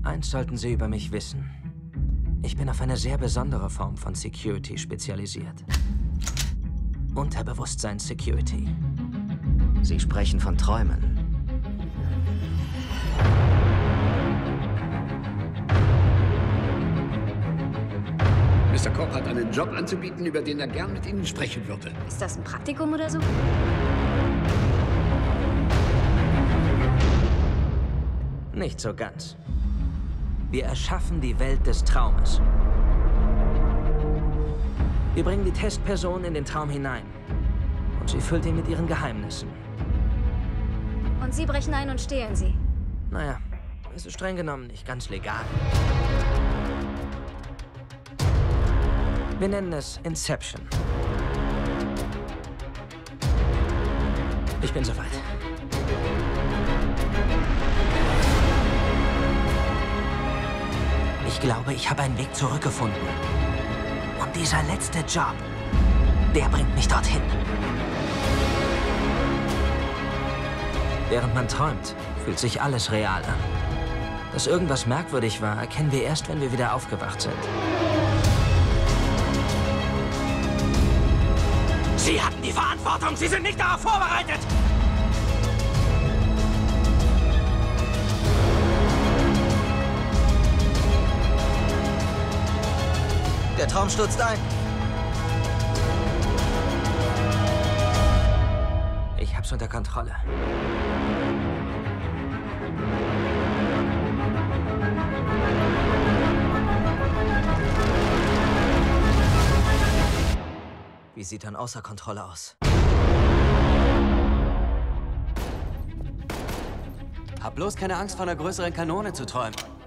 Eins sollten Sie über mich wissen. Ich bin auf eine sehr besondere Form von Security spezialisiert. Unterbewusstseins-Security. Sie sprechen von Träumen. Mr. Koch hat einen Job anzubieten, über den er gern mit Ihnen sprechen würde. Ist das ein Praktikum oder so? Nicht so ganz. Wir erschaffen die Welt des Traumes. Wir bringen die Testperson in den Traum hinein. Und sie füllt ihn mit ihren Geheimnissen. Und Sie brechen ein und stehlen sie. Naja, es ist streng genommen nicht ganz legal. Wir nennen es Inception. Ich bin soweit. Ich glaube, ich habe einen Weg zurückgefunden. Und dieser letzte Job, der bringt mich dorthin. Während man träumt, fühlt sich alles real an. Dass irgendwas merkwürdig war, erkennen wir erst, wenn wir wieder aufgewacht sind. Sie hatten die Verantwortung! Sie sind nicht darauf vorbereitet! Der Traum stürzt ein. Ich hab's unter Kontrolle. Wie sieht dann außer Kontrolle aus? Hab bloß keine Angst, von einer größeren Kanone zu träumen.